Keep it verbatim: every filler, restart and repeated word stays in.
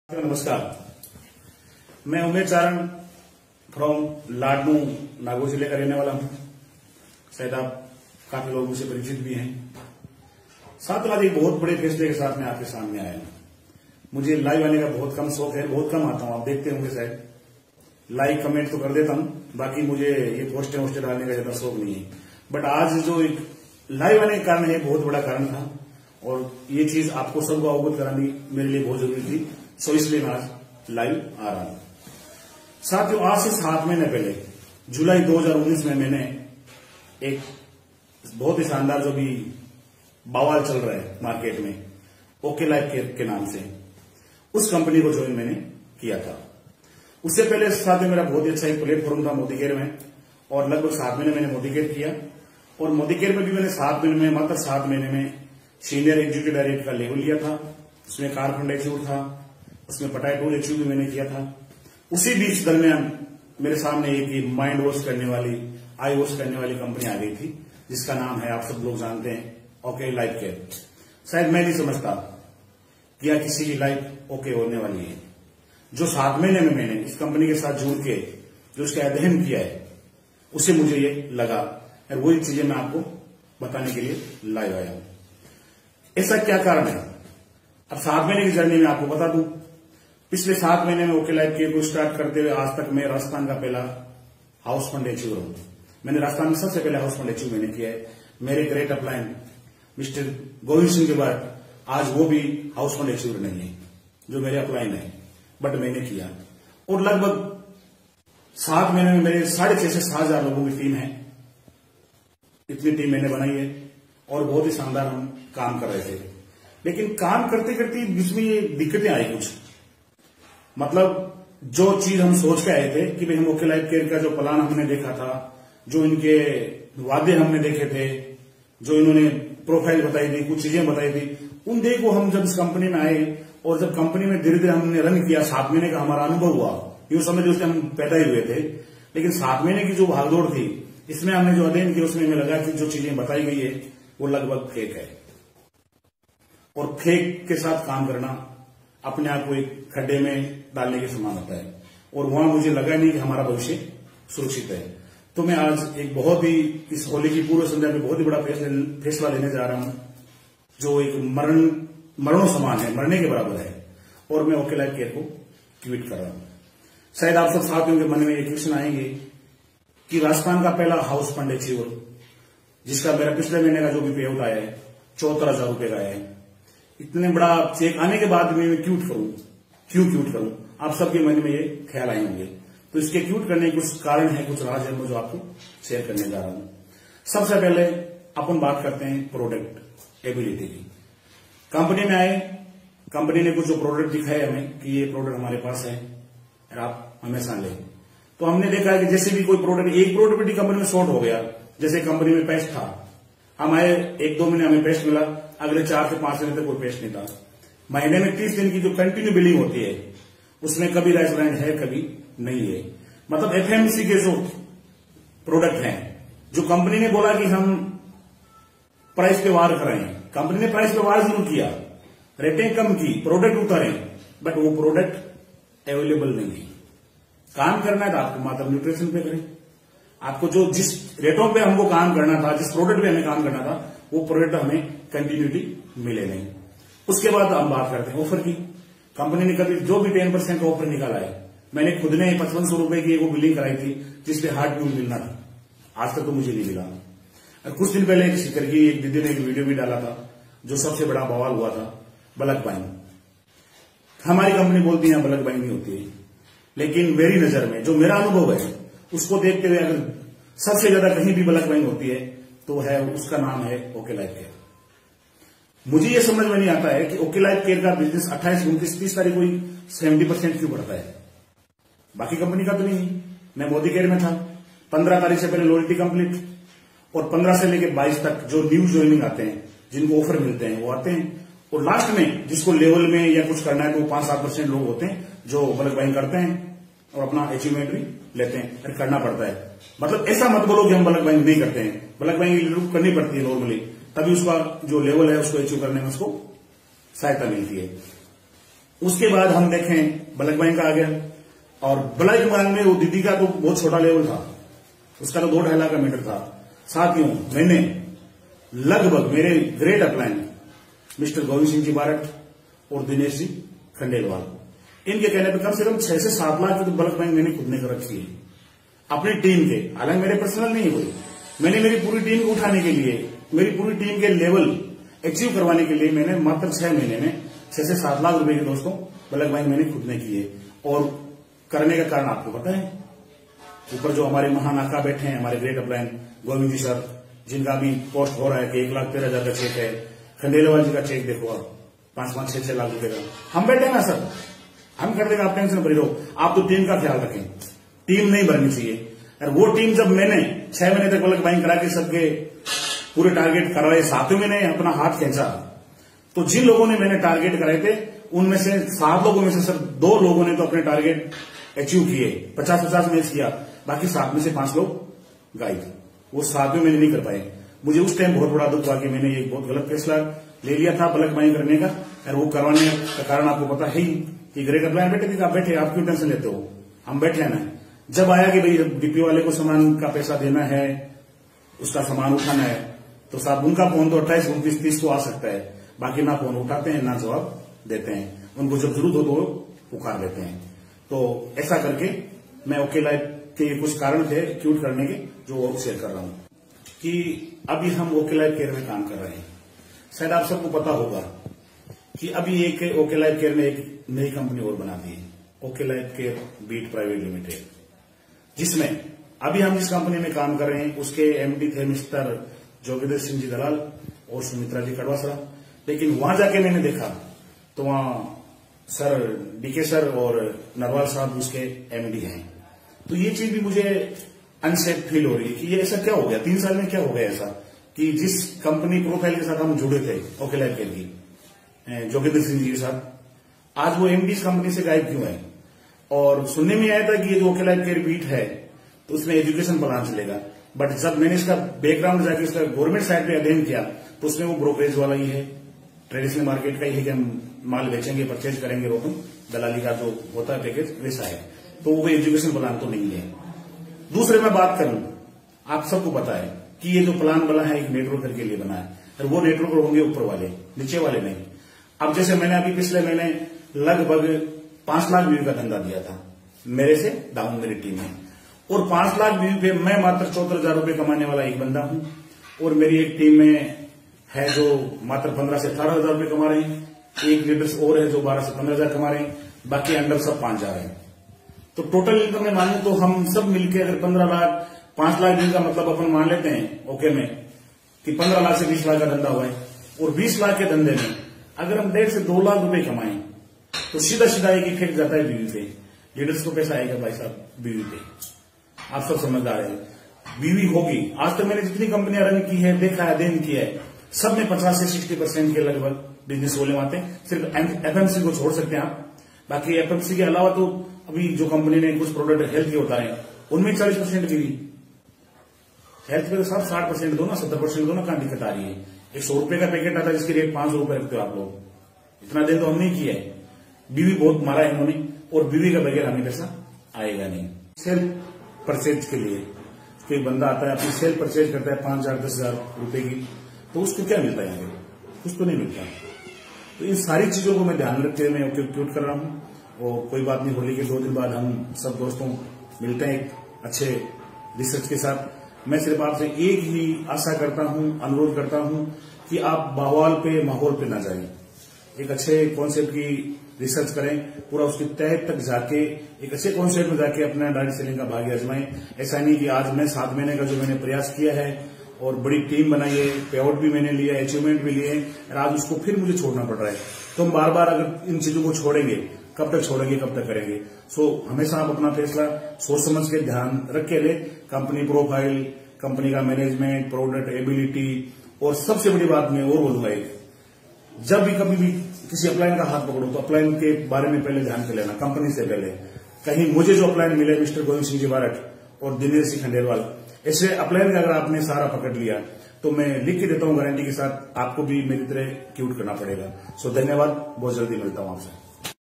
नमस्कार, मैं उमेश चारण फ्रॉम लाडनू नागौर जिले का रहने वाला हूं। शायद आप काफी लोग मुझसे परिचित भी हैं। साथ आज एक बहुत बड़े फैसले के साथ मैं आपके सामने आया हूं। मुझे लाइव आने का बहुत कम शौक है, बहुत कम आता हूं, आप देखते होंगे शायद। लाइक कमेंट तो कर देता हूं, बाकी मुझे ये पोस्टर वोस्टर डालने का ज्यादा शौक नहीं है। बट आज जो एक लाइव आने का कारण है, बहुत बड़ा कारण था और ये चीज आपको सबको अवगत करानी मेरे लिए बहुत जरूरी थी। सो इसलिए मैं आज लाइव आ रहा हूं। साथियों, आज से सात महीने पहले जुलाई दो हज़ार उन्नीस में मैंने एक बहुत ही शानदार जो भी बवाल चल रहा है मार्केट में, ओके लाइफ केयर के नाम से, उस कंपनी को ज्वाइन मैंने किया था। उससे पहले साथ में मेरा बहुत ही अच्छा एक प्लेटफॉर्म था मोदी केयर में, और लगभग सात महीने मैंने मोदी केयर किया। और मोदी केयर में भी मैंने सात महीने में मात्र सात महीने में सीनियर एग्जीक्यूटिव डायरेक्टर का लेवल लिया था। उसमें कार फंड अचीव था, उसमें पटाई टूल अचीव भी मैंने किया था। उसी बीच दरमियान मेरे सामने एक माइंड वॉश करने वाली, आई वॉश करने वाली कंपनी आ गई थी, जिसका नाम है, आप सब लोग जानते हैं, ओके लाइफ केयर। शायद मैं नहीं समझता कि किसी की लाइफ ओके होने वाली है। जो सात महीने में मैंने इस कंपनी के साथ जुड़ के जो उसका अध्ययन किया है, उसे मुझे ये लगा, और वही चीजें मैं आपको बताने के लिए लाइव आया हूं। ऐसा क्या कारण है? अब सात महीने की जर्नी में आपको बता दूं, पिछले सात महीने में ओके लाइफ केयर को स्टार्ट करते हुए आज तक मैं राजस्थान का पहला हाउस फंड अचीवर हूं। मैंने राजस्थान में सबसे पहले हाउस फंड अचीव मैंने किया है। मेरे great upline mister Govind Singh के बाद आज वो भी हाउस फंड अचीवर नहीं है जो मेरे अपलाइन है, बट मैंने किया। और लगभग सात महीने में मेरे साढ़े छह से सात हजार लोगों की टीम है। इतनी टीम मैंने बनाई है और बहुत ही शानदार हम काम कर रहे थे। लेकिन काम करते करते बीच में ये दिक्कतें आई कुछ, मतलब जो चीज हम सोच के आए थे कि भाई हम ओके लाइफ केयर का जो प्लान हमने देखा था, जो इनके वादे हमने देखे थे, जो इन्होंने प्रोफाइल बताई थी, कुछ चीजें बताई थी, उन डे को हम जब इस कंपनी में आए और जब कंपनी में धीरे धीरे हमने रन किया, सात महीने का हमारा अनुभव हुआ, यूं समझ उससे हम पैदा ही हुए थे। लेकिन सात महीने की जो भागदौड़ थी, इसमें हमने जो अध्ययन किया, उसमें हमें लगा कि जो चीजें बताई गई है वो लगभग फेक है। और फेक के साथ काम करना अपने आप को एक खड्डे में डालने के समान होता है, और वहां मुझे लगा नहीं कि हमारा भविष्य सुरक्षित है। तो मैं आज एक बहुत ही, इस होली की पूर्व संध्या में बहुत ही बड़ा फैसला लेने जा रहा हूं, जो एक मरण मरणों समान है, मरने के बराबर है, और मैं ओके लाइफ केयर को क्विट कर रहा हूं। शायद आप सब साथियों के मन में एक क्वेश्चन आएंगे कि राजस्थान का पहला हाउस फंड अचीवर, जिसका मेरा पिछले महीने का जो भी पे आउट आया है चौहत्तर हजार रुपए का है, इतने बड़ा चेक आने के बाद में मैं क्यूट करूं, क्यों क्यूट करूं? आप सबके मन में ये ख्याल आए होंगे। तो इसके क्यूट करने के कुछ कारण है, कुछ राज है, जो आपको शेयर करने जा रहा हूं। सबसे पहले अपन बात करते हैं प्रोडक्ट एबिलिटी की। कंपनी में आए, कंपनी ने कुछ जो प्रोडक्ट दिखाए हमें कि ये प्रोडक्ट हमारे पास है और आप हमेशा लें। तो हमने देखा है कि जैसे भी कोई प्रोडक्ट, एक प्रोडक्ट भी कंपनी में शॉर्ट हो गया, जैसे कंपनी में पेस्ट था, हम आए, एक दो महीने हमें पेस्ट मिला, अगले चार से पांच महीने तक कोई पेस्ट नहीं था। महीने में तीस दिन की जो कंटिन्यू बिलिंग होती है, उसमें कभी राइस ब्रांड है, कभी नहीं है। मतलब एफएमसी के जो प्रोडक्ट हैं, जो कंपनी ने बोला कि हम प्राइस पे वार कर रहे हैं, कंपनी ने प्राइस पे वार जरूर किया, रेटिंग कम की, प्रोडक्ट उतारे, बट वो प्रोडक्ट अवेलेबल नहीं है। काम करना है तो आपको मात्र न्यूट्रिशन पे करें। आपको जो जिस रेटों पे हमको काम करना था, जिस प्रोडक्ट पे हमें काम करना था, वो प्रोडक्ट हमें कंटिन्यूटी मिले नहीं। उसके बाद हम बात करते हैं ऑफर की। कंपनी ने कभी जो भी टेन परसेंट का ऑफर निकाला है, मैंने खुद ने पचपन सौ रुपए की वो बिलिंग कराई थी, जिसपे हार्ड ड्यूल मिलना था, आज तक तो मुझे नहीं मिला। और कुछ दिन पहले एक शिखर की एक दीदी ने एक वीडियो भी डाला था, जो सबसे बड़ा बवाल हुआ था, बल्क बाइंग। हमारी कंपनी बोलती है बल्क बाइंग नहीं होती है, लेकिन मेरी नजर में जो मेरा अनुभव है, उसको देखते हुए अगर सबसे ज्यादा कहीं भी बल्क बाइंग होती है तो है, उसका नाम है ओके लाइफ केयर। मुझे यह समझ में नहीं आता है कि ओके लाइफ केयर का बिजनेस अट्ठाईस उनतीस तीस तारीख को ही सेवेंटी परसेंट क्यों बढ़ता है, बाकी कंपनी का तो नहीं। मैं मोदी केयर में था, पंद्रह तारीख से पहले लॉयल्टी कंप्लीट, और पंद्रह से लेकर बाईस तक जो न्यू ज्वाइनिंग आते हैं, जिनको ऑफर मिलते हैं, वो आते हैं। और लास्ट में जिसको लेवल में या कुछ करना है, तो पांच सात परसेंट लोग होते हैं जो बल्क बाइंग करते हैं और अपना अचीवमेंट भी लेते हैं, फिर करना पड़ता है। मतलब ऐसा मत बोलो कि हम बल्क बाइंग नहीं करते हैं, बल्क बाइंग करनी पड़ती है नॉर्मली, तभी उसका जो लेवल है उसको अचीव करने में उसको सहायता मिलती है। उसके बाद हम देखें ब्लैक बैंक आ गया, और ब्लैक बैंक में वो दीदी का तो बहुत छोटा लेवल था, उसका तो दो ढाई लाख का मीटर था। साथियों, मैंने लगभग मेरे great upline mister Govind Singh ji बारट और दिनेश जी खंडेलवाल, इनके कहने पर कम से कम छह से सात लाख की तो ब्लैक बैंक मैंने खुद ने कर रखी है अपनी टीम के। हालांकि मेरे पर्सनल नहीं हुई, मैंने मेरी पूरी टीम को उठाने के लिए, मेरी पूरी टीम के लेवल अचीव करवाने के लिए मैंने मात्र छह महीने में छह से सात लाख रुपए के दोस्तों ब्लैक बैंक मैंने खुद ने किए। और करने का कारण आपको पता है, ऊपर जो हमारे महान आका बैठे हैं, हमारे great upline Govind ji sir, जिनका भी पोस्ट हो रहा है कि एक लाख तेरह हजार का चेक है, खंडेलवाल जी का चेक देखो आप पांच पांच छह छह लाख रुपए का। हम बैठे ना सर, हम कर देंगे, आप टेंशन भरी रहो। आप तो टीम का ख्याल रखें, टीम नहीं भरनी चाहिए। और वो टीम जब मैंने छह महीने तक ब्लैक बैंक करा के सबके पूरे टारगेट करवाए, सातों में अपना हाथ खींचा, तो जिन लोगों ने मैंने टारगेट कराए थे उनमें से सात लोगों में से सर दो लोगों ने तो अपने टारगेट अचीव किए, पचास पचास मैच किया, बाकी सात में से पांच लोग गायब। वो सातवें मैंने नहीं कर पाए। मुझे उस टाइम बहुत बड़ा दुख हुआ कि मैंने एक बहुत गलत फैसला ले लिया था ब्लैक बैंक करने का। और वो करवाने का कारण आपको पता है ही कि ग्रेट अपलाइन बैठे थे, आप बैठे, आप क्यों टेंशन लेते हो, हम बैठे हैं ना। जब आया कि भाई डीपी वाले को सामान का पैसा देना है, उसका सामान उठाना है, तो साहब उनका फोन तो अट्ठाईस उनतीस तीस को आ सकता है, बाकी ना फोन उठाते हैं ना जवाब देते हैं। उनको जब जरूरत हो तो वो पुकार लेते हैं। तो ऐसा करके मैं ओके लाइफ के कुछ कारण थे क्यूट करने के, जो वो शेयर कर रहा हूं कि अभी हम ओके लाइफ केयर में काम कर रहे हैं। शायद आप सबको पता होगा कि अभी एक ओके लाइफ केयर ने एक नई कंपनी और बना दी है, OK life care beat private limited, जिसमें अभी हम जिस कंपनी में काम कर रहे हैं उसके एमडी थे मिस्टर जोगेंद्र सिंह जी दलाल और सुमित्रा जी कड़वासरा। लेकिन वहां जाके मैंने देखा तो वहां सर डीके सर और नरवाल साहब उसके एमडी हैं। तो ये चीज भी मुझे अनसेफ फील हो रही है कि ये ऐसा क्या हो गया, तीन साल में क्या हो गया ऐसा कि जिस कंपनी प्रोफाइल के साथ हम जुड़े थे ओके लाइफ केयर की, जोगेंद्र सिंह जी के साथ, आज वो एमडी इस कंपनी से गायब क्यों है। और सुनने में आया था कि ये जो ओके लाइफ केयर बीट है तो उसमें एजुकेशन प्लान चलेगा, बट जब मैंने इसका बैकग्राउंड जाके इसका गवर्नमेंट साइड पे अध्ययन किया तो उसमें वो ब्रोकरेज वाला ही है, ट्रेडिशनल मार्केट का ही है कि हम माल बेचेंगे, परचेज करेंगे, रोकम दलाली का जो होता है पैकेज वैसा है। तो वो एजुकेशन प्लान तो नहीं है। दूसरे मैं बात करूं, आप सबको पता है कि ये जो प्लान बना है एक नेटवर्कर के लिए बना है, और वो नेटवर्कर होंगे ऊपर वाले, नीचे वाले नहीं। अब जैसे मैंने अभी पिछले महीने लगभग पांच लाख व्यू का धंधा दिया था मेरे से डाउन मेरी टीम में, और पांच लाख व्यू पे मैं मात्र चौदह हजार रुपए कमाने वाला एक बंदा हूं, और मेरी एक टीम में है जो मात्र पंद्रह से अठारह हजार रुपए कमा रहे हैं, एक लीडर्स और है जो बारह से पंद्रह हजार कमा रहे हैं, बाकी अंडर सब पांच हजार है। तो टोटल इनकम में मानू तो हम सब मिलकर अगर पंद्रह लाख पांच लाख दिन का मतलब अपन मान लेते हैं ओके में कि पंद्रह लाख से बीस लाख का धंधा हुआ है, और बीस लाख के धंधे में अगर हम डेढ़ से दो लाख रुपए कमाएं तो सीधा सीधा एक इफेक्ट जाता है बीवी पे। लीडर्स को पैसा आएगा भाई साहब बीवी पे, आप सब समझदार हैं। बीवी होगी, आज तक मैंने जितनी कंपनियां रन की है, देखा है, अध्ययन किया है, सब में पचास से साठ परसेंट के लगभग बिजनेस वॉल्यूम आते हैं। सिर्फ एफएमसी को छोड़ सकते हैं आप, बाकी एफएमसी के अलावा तो अभी जो कंपनी ने कुछ प्रोडक्ट हेल्थ के होता है उनमें चालीस परसेंट बीवी, हेल्थ पे तो साहब साठ परसेंट दो ना, सत्तर परसेंट दो ना, कहां दिक्कत आ रही है। एक सौ रुपए का पैकेट आता है जिसकी रेट पांच सौ रुपए रखते हो आप लोग, इतना दिन तो हम नहीं किया है। बीवी बहुत मारा है इन्होंने, और बीवी का बगैर हमें पैसा आएगा नहीं। सेल्फ परचेज के लिए कोई बंदा आता है अपनी सेल्फ परचेज करता है पांच हजार दस हजार रुपए की, तो उसको क्या मिलता है यहाँ पे, कुछ तो नहीं मिलता। तो इन सारी चीजों को मैं ध्यान रखते हुए मैं क्यूट कर रहा हूँ। और कोई बात नहीं, होली के दो दिन बाद हम सब दोस्तों मिलते हैं एक अच्छे रिसर्च के साथ। मैं सिर्फ आपसे एक ही आशा करता हूं, अनुरोध करता हूं कि आप बवाल पे माहौल पे ना जाएं, एक अच्छे कॉन्सेप्ट की रिसर्च करें, पूरा उसके तह तक जाके एक अच्छे कॉन्सेप्ट में जाके अपना डायरेक्ट सेलिंग का भाग्य आजमाएं। ऐसा नहीं कि आज मैं सात महीने का जो मैंने प्रयास किया है और बड़ी टीम बनाई है, पे आउट भी मैंने लिया, अचीवमेंट भी लिए, और आज उसको फिर मुझे छोड़ना पड़ रहा है। तो हम बार बार अगर इन चीजों को छोड़ेंगे, कब तक छोड़ेंगे, कब तक करेंगे। सो हमेशा आप अपना फैसला सोच समझ के ध्यान रख के ले, कंपनी प्रोफाइल, कंपनी का मैनेजमेंट, प्रोडक्ट एबिलिटी, और सबसे बड़ी बात मैं और बोलूंगा एक, जब भी कभी भी किसी अपलाइन का हाथ पकड़ो तो अपलाइन के बारे में पहले ध्यान कर लेना, कंपनी से पहले। कहीं मुझे जो अपलाइन मिले मिस्टर गोविंद सिंह जी बारट और दिनेश सिंह खंडेलवाल, ऐसे अपलाइन का अगर आपने सारा पकड़ लिया तो मैं लिख के देता हूं गारंटी के साथ, आपको भी मेरी तरह क्यूट करना पड़ेगा। सो धन्यवाद, बहुत जल्दी मिलता हूं आपसे।